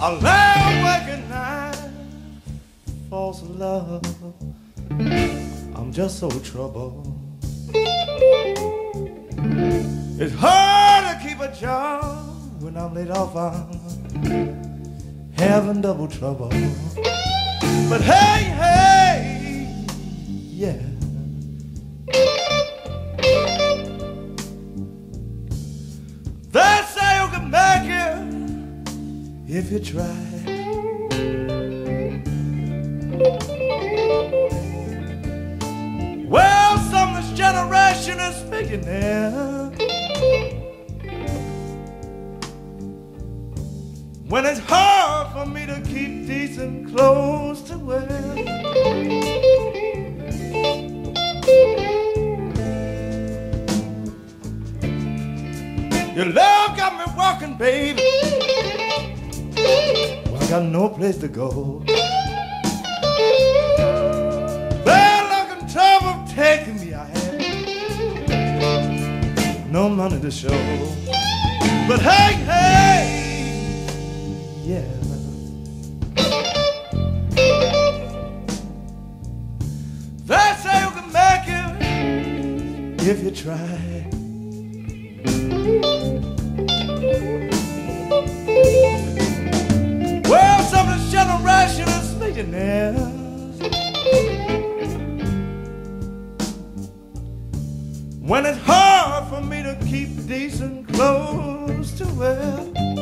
I love waking night, false love. I'm just so troubled. It's hard to keep a job when I'm laid off. I'm having double trouble. But hey, hey, yeah. They say you can make it if you try. Well, some of this generation is speaking there. When it's hard for me to keep decent clothes to wear. Your love got me walking, baby. Well, I got no place to go. Bad luck and trouble taking me, I had no money to show. But hey, hey, yeah. They say you can make it if you try. Well, some of this generation is millionaires. When it's hard for me to keep decent clothes to wear.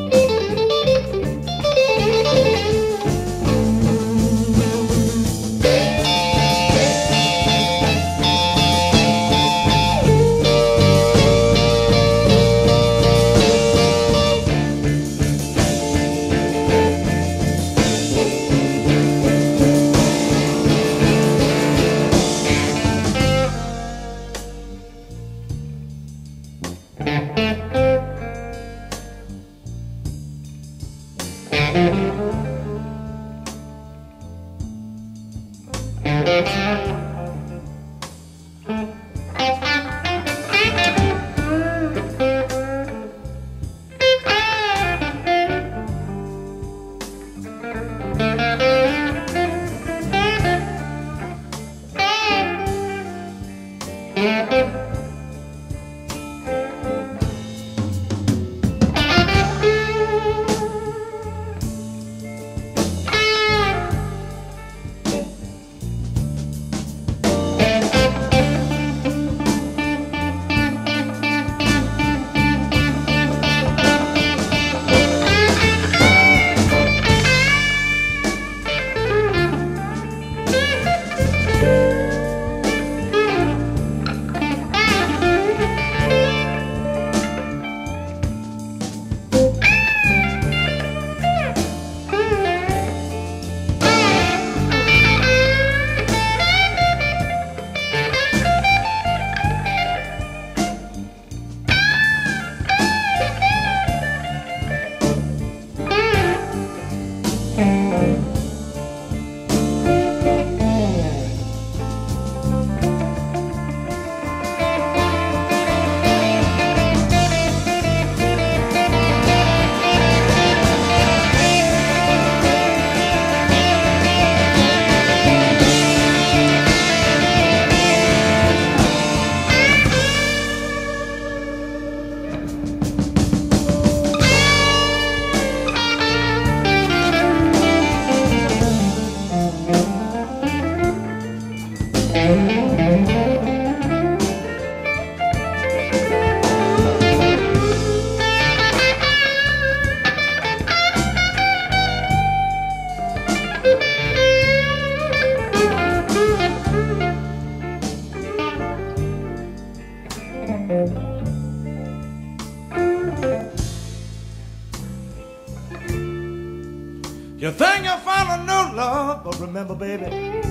You think you'll find a new love, but remember, baby,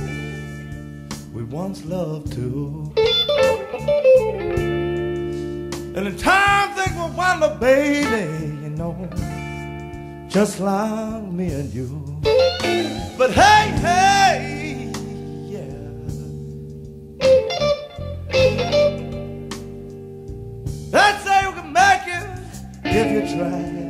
we once loved too. And in time things will wind up, baby, you know, just like me and you. But hey, hey, yeah. Let's say you can make it if you try.